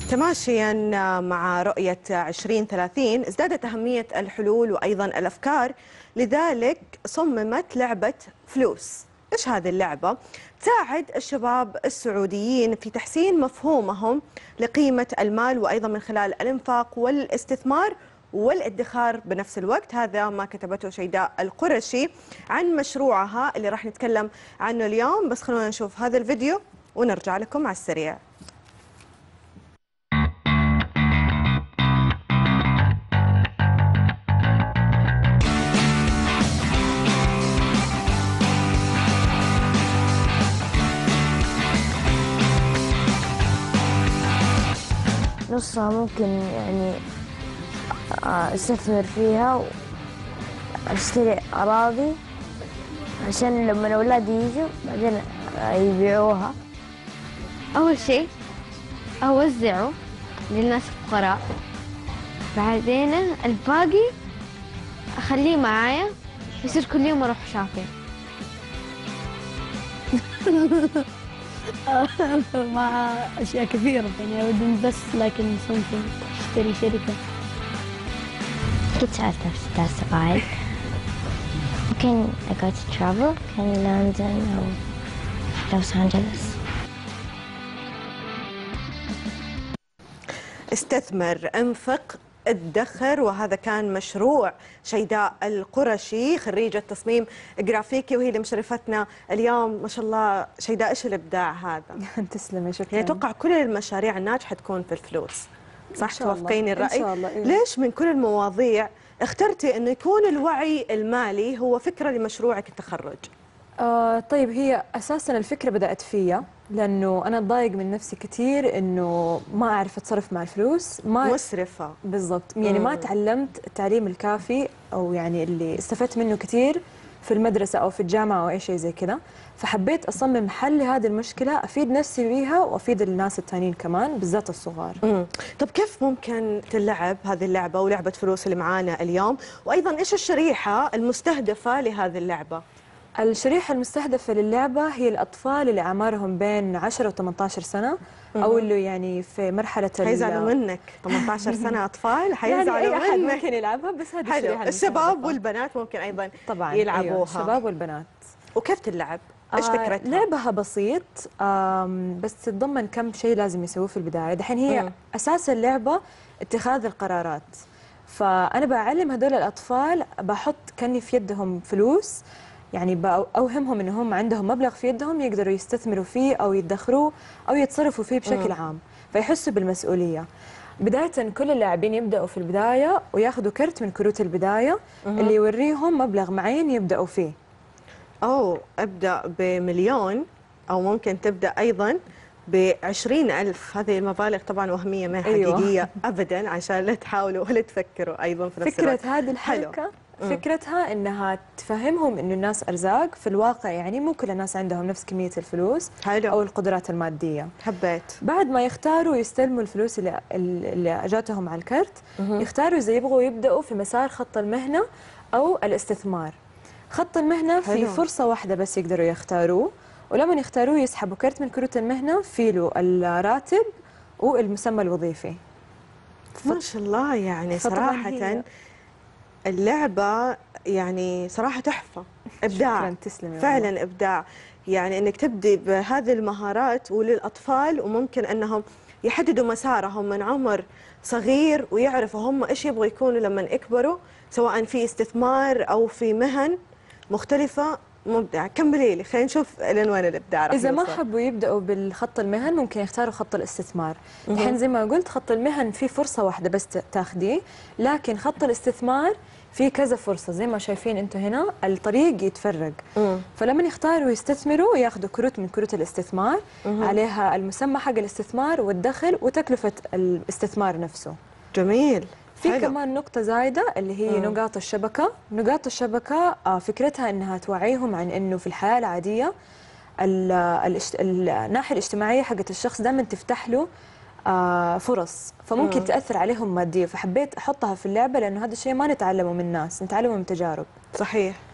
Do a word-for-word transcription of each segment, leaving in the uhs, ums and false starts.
تماشيا مع رؤية عشرين ثلاثين ازدادت أهمية الحلول وأيضا الأفكار، لذلك صممت لعبة فلوس. إيش هذه اللعبة؟ تساعد الشباب السعوديين في تحسين مفهومهم لقيمة المال، وأيضا من خلال الإنفاق والاستثمار والادخار بنفس الوقت. هذا ما كتبته شيداء القرشي عن مشروعها اللي راح نتكلم عنه اليوم. بس خلونا نشوف هذا الفيديو ونرجع لكم على السريع. نصها ممكن يعني استثمر فيها واشتري أراضي عشان لما أولادي يجوا بعدين يبيعوها. أول شيء أوزعه للناس الفقراء، بعدين الباقي أخليه معايا يصير كل يوم أروح شاطئ. مع أشياء كثيرة يعني أود بس، لكن ممكن أشتري شركة. قد سألت نفسي ثلاث سؤال. ممكن I go to travel كان لندن أو لوس أنجلوس. استثمر، انفق، ادخر، وهذا كان مشروع شيداء القرشي خريجة تصميم جرافيكي، وهي اللي مشرفتنا اليوم. ما شاء الله شيداء، ايش الابداع هذا؟ تسلمي، شكرا. يعني اتوقع كل المشاريع الناجحة تكون في الفلوس، صح؟ توافقيني الرأي؟ إن شاء الله. إيه؟ ليش من كل المواضيع اخترتي انه يكون الوعي المالي هو فكرة لمشروعك التخرج؟ آه طيب، هي اساسا الفكره بدات فيا لانه انا اتضايق من نفسي كثير انه ما اعرف اتصرف مع الفلوس. ما مسرفه بالضبط، يعني ما تعلمت التعليم الكافي، او يعني اللي استفدت منه كثير في المدرسه او في الجامعه او اي شيء زي كذا. فحبيت اصمم حل لهذه المشكله افيد نفسي بيها وافيد الناس الثانيين كمان، بالذات الصغار. امم طب كيف ممكن تلعب هذه اللعبه ولعبه فلوس اللي معانا اليوم؟ وايضا ايش الشريحه المستهدفه لهذه اللعبه؟ الشريحة المستهدفة للعبة هي الأطفال اللي أعمارهم بين عشرة و ثمانية عشر سنة، أو اللي يعني في مرحلة حيزعلوا منك. ثمانية عشر سنة أطفال حيزعلوا يعني أي أحد منك. ممكن يلعبها، بس هذه حلو. الشريحة الشباب والبنات ممكن أيضا طبعا يلعبوها. أيوة. الشباب والبنات. وكيف تلعب؟ إيش آه فكرتها؟ لعبها بسيط، بس تتضمن كم شيء لازم يسووه في البداية. دحين هي مم. أساس اللعبة اتخاذ القرارات. فأنا بعلم هذول الأطفال، بحط كأني في يدهم فلوس، يعني بأوهمهم إنهم عندهم مبلغ في يدهم يقدروا يستثمروا فيه أو يدخروه أو يتصرفوا فيه بشكل عام، فيحسوا بالمسؤولية. بداية كل اللاعبين يبدأوا في البداية وياخذوا كرت من كروت البداية اللي يوريهم مبلغ معين يبدأوا فيه. أو أبدأ بمليون، أو ممكن تبدأ أيضا بعشرين ألف. هذه المبالغ طبعا وهمية، ما حقيقية. أيوة. أبدا، عشان لا تحاولوا ولا تفكروا أيضا في نفس فكرة الوقت. هذه الحركة فكرتها انها تفهمهم انه الناس ارزاق في الواقع، يعني مو كل الناس عندهم نفس كميه الفلوس حلو. او القدرات الماديه. حبيت. بعد ما يختاروا يستلموا الفلوس اللي اللي جاتهم على الكرت، يختاروا اذا يبغوا يبداوا في مسار خط المهنه او الاستثمار. خط المهنه في فرصه واحده بس يقدروا يختاروه، ولما يختاروه يسحبوا كرت من كروت المهنه في له الراتب والمسمى الوظيفي. ما شاء الله، يعني صراحه اللعبة يعني صراحة تحفة، إبداع. شكرا، تسلمي. فعلا والله. إبداع، يعني إنك تبدي بهذه المهارات وللأطفال، وممكن أنهم يحددوا مسارهم من عمر صغير ويعرفوا هم إيش يبغوا يكونوا لما يكبروا، سواء في استثمار أو في مهن مختلفة. مبدع. كملي لي، خلينا نشوف لين وين الابداع راح اذا يوصل. ما حبوا يبداوا بالخط المهن ممكن يختاروا خط الاستثمار. الحين زي ما قلت خط المهن في فرصه واحده بس تاخذيه، لكن خط الاستثمار في كذا فرصه. زي ما شايفين انتم هنا الطريق يتفرق. مم. فلما يختاروا يستثمروا ياخذوا كروت من كروت الاستثمار، مم. عليها المسمى حق الاستثمار والدخل وتكلفه الاستثمار نفسه. جميل. في حلو. كمان نقطة زايدة اللي هي مم. نقاط الشبكة. نقاط الشبكة فكرتها أنها توعيهم عن أنه في الحياة العادية الناحية الاجتماعية حقت الشخص دائما تفتح له فرص، فممكن مم. تأثر عليهم ماديا. فحبيت أحطها في اللعبة لأنه هذا الشيء ما نتعلمه من الناس، نتعلمه من تجارب. صحيح.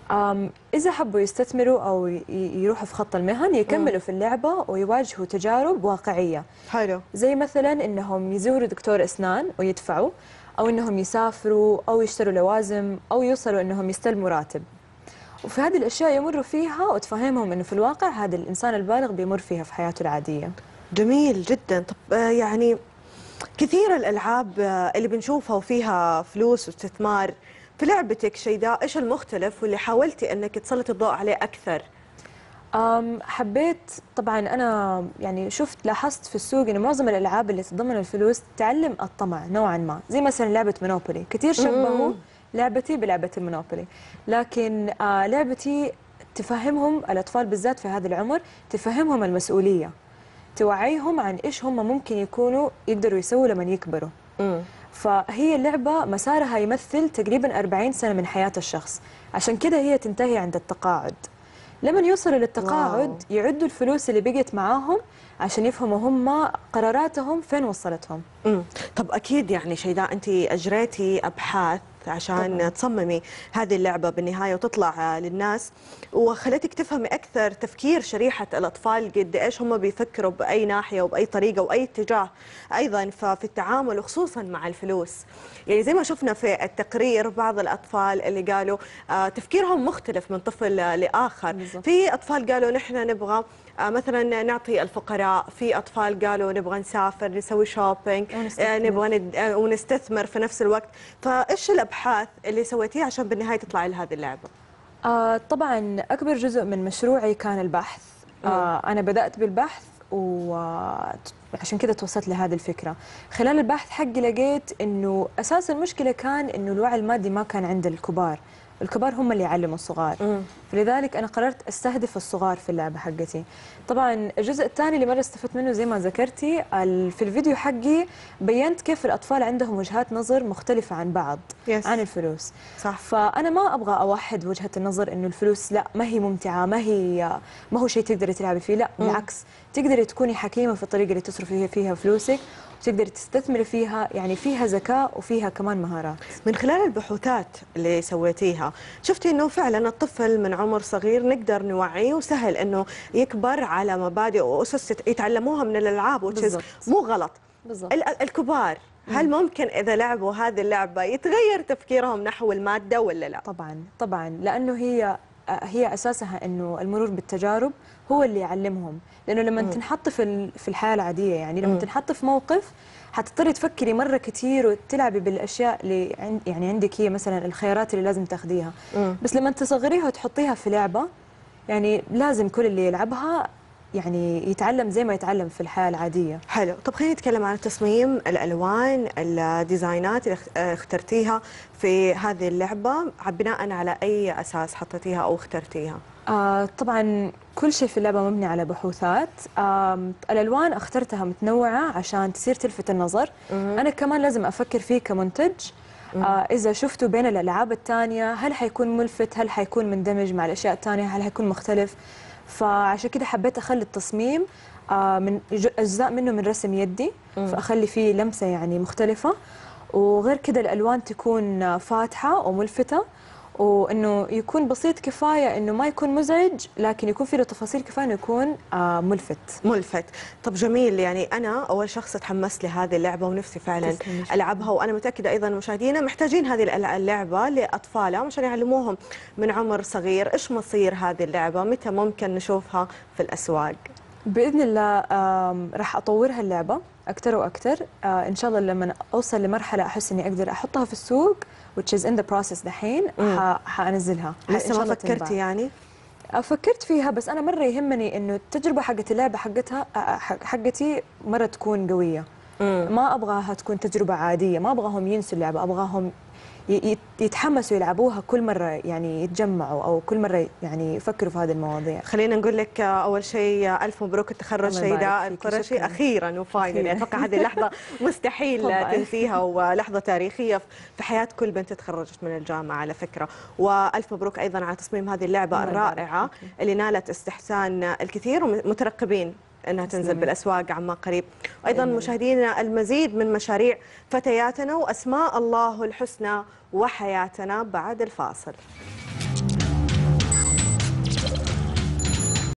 أم إذا حبوا يستثمروا أو ي- يروحوا في خط المهن يكملوا في اللعبة ويواجهوا تجارب واقعية، حلو. زي مثلا إنهم يزوروا دكتور أسنان ويدفعوا، أو إنهم يسافروا أو يشتروا لوازم أو يوصلوا إنهم يستلموا راتب. وفي هذه الأشياء يمروا فيها وتفهمهم إنه في الواقع هذا الإنسان البالغ بيمر فيها في حياته العادية. جميل جدا. طب آه، يعني كثير الألعاب آه، اللي بنشوفها وفيها فلوس واستثمار. في لعبتك شيداء إيش المختلف واللي حاولتي أنك تسلطي الضوء عليه أكثر؟ أم حبيت طبعا أنا يعني شفت لاحظت في السوق إنه معظم الألعاب اللي تتضمن الفلوس تعلم الطمع نوعا ما، زي مثلا لعبة مونوبولي، كثير شبهوا لعبتي بلعبة المونوبولي، لكن آه لعبتي تفهمهم الأطفال بالذات في هذا العمر، تفهمهم المسؤولية، توعيهم عن إيش هم ممكن يكونوا يقدروا يسووا لما يكبروا. مم. فهي اللعبة مسارها يمثل تقريبا أربعين سنة من حياة الشخص، عشان كده هي تنتهي عند التقاعد. لما يوصلوا للتقاعد واو. يعدوا الفلوس اللي بقت معاهم عشان يفهموا هم قراراتهم فين وصلتهم. مم. طب أكيد يعني شيداء أنت أجريتي أبحاث عشان طبعاً. تصممي هذه اللعبة بالنهاية وتطلع للناس، وخلتك تفهمي أكثر تفكير شريحة الأطفال قد إيش هم بيفكروا بأي ناحية وبأي طريقة وأي اتجاه أيضا ففي التعامل وخصوصا مع الفلوس. يعني زي ما شفنا في التقرير بعض الأطفال اللي قالوا آه تفكيرهم مختلف من طفل لآخر. بالضبط. في أطفال قالوا نحن نبغى آه مثلا نعطي الفقراء، في أطفال قالوا نبغى نسافر نسوي شوبينج، آه نبغى ند... آه ونستثمر في نفس الوقت. فإيش الأبحاث اللي سويتيها عشان بالنهاية تطلع لهذه اللعبة؟ آه طبعا أكبر جزء من مشروعي كان البحث. آه أنا بدأت بالبحث وعشان كده توصلت لهذه الفكرة. خلال البحث حقي لقيت إنه أساس المشكلة كان إنه الوعي المادي ما كان عند الكبار، الكبار هم اللي يعلموا الصغار. مم. فلذلك أنا قررت أستهدف الصغار في اللعبة حقتي. طبعا الجزء الثاني اللي مرة استفدت منه زي ما ذكرتي ال- في الفيديو حقي بينت كيف الأطفال عندهم وجهات نظر مختلفة عن بعض Yes. عن الفلوس. صح. فأنا ما أبغى أوحد وجهة النظر إنه الفلوس لا ما هي ممتعة، ما هي ما هو شيء تقدري تلعبي فيه، لا بالعكس تقدري تكوني حكيمة في الطريقة اللي تصرفي فيها فلوسك وتقدري تستثمري فيها، يعني فيها ذكاء وفيها كمان مهارات. من خلال البحوثات اللي سويتيها شفتي انه فعلا الطفل من عمر صغير نقدر نوعيه وسهل انه يكبر على مبادئ واسس يتعلموها من الالعاب، بالضبط. مو غلط. بالضبط. ال- الكبار هل ممكن اذا لعبوا هذه اللعبه يتغير تفكيرهم نحو الماده ولا لا؟ طبعا طبعا لانه هي هي اساسها انه المرور بالتجارب هو اللي يعلمهم، لانه لما مم. تنحط في ال- في الحياه العاديه، يعني لما مم. تنحط في موقف حتضطري تفكري مره كثير وتلعبي بالاشياء اللي عن- يعني عندك هي مثلا الخيارات اللي لازم تاخذيها. مم. بس لما تصغريها وتحطيها في لعبه، يعني لازم كل اللي يلعبها يعني يتعلم زي ما يتعلم في الحياه العاديه. حلو. طب خلينا نتكلم عن التصميم، الالوان، الديزاينات اللي اخت- اخترتيها في هذه اللعبه بناء على اي اساس حطيتيها او اخترتيها؟ آه طبعا كل شيء في اللعبة مبني على بحوثات. آه الألوان اخترتها متنوعة عشان تصير تلفت النظر. مم. أنا كمان لازم أفكر فيه كمنتج. آه إذا شفته بين الألعاب الثانية هل حيكون ملفت، هل حيكون مندمج مع الأشياء الثانية، هل حيكون مختلف. فعشان كده حبيت أخلي التصميم آه من ج- أجزاء منه من رسم يدي، فأخلي فيه لمسة يعني مختلفة. وغير كده الألوان تكون فاتحة وملفتة، وانه يكون بسيط كفايه انه ما يكون مزعج، لكن يكون فيه له تفاصيل كفايه انه يكون آه ملفت. ملفت. طب جميل. يعني انا اول شخص تحمست لهذه اللعبه ونفسي فعلا تسلمي. العبها، وانا متاكده ايضا مشاهدينا محتاجين هذه الأل- اللعبه لاطفالهم عشان يعلموهم من عمر صغير. ايش مصير هذه اللعبه؟ متى ممكن نشوفها في الاسواق؟ باذن الله آم، راح اطورها اللعبه اكثر واكثر. آه ان شاء الله لما اوصل لمرحله احس اني اقدر احطها في السوق which is in the process دحين ح- حانزلها. ح- إن لسه شاء ما الله فكرتي تنباع. يعني؟ آه، فكرت فيها، بس انا مره يهمني انه التجربه حقت اللعبه حقتها آه، حق- حقتي مره تكون قويه. مم. ما ابغاها تكون تجربه عاديه، ما ابغاهم ينسوا اللعبه، ابغاهم ي- ي- يتحمسوا يلعبوها كل مره، يعني يتجمعوا او كل مره يعني يفكروا في هذه المواضيع. خلينا نقول لك اول شيء الف مبروك التخرج الله يبارك شيداء فيك، القرشي شكراً. اخيرا وفاينلي. أخيراً. اتوقع هذه اللحظه مستحيل طبعاً. تنسيها ولحظه تاريخيه في حياه كل بنت تخرجت من الجامعه على فكره. والف مبروك ايضا على تصميم هذه اللعبه الله يبارك الرائعه فيك. اللي نالت استحسان الكثير ومترقبين انها تنزل تسلمي. بالاسواق عما قريب. وايضا بإذن الله. مشاهدينا المزيد من مشاريع فتياتنا واسماء الله الحسنى وحياتنا بعد الفاصل.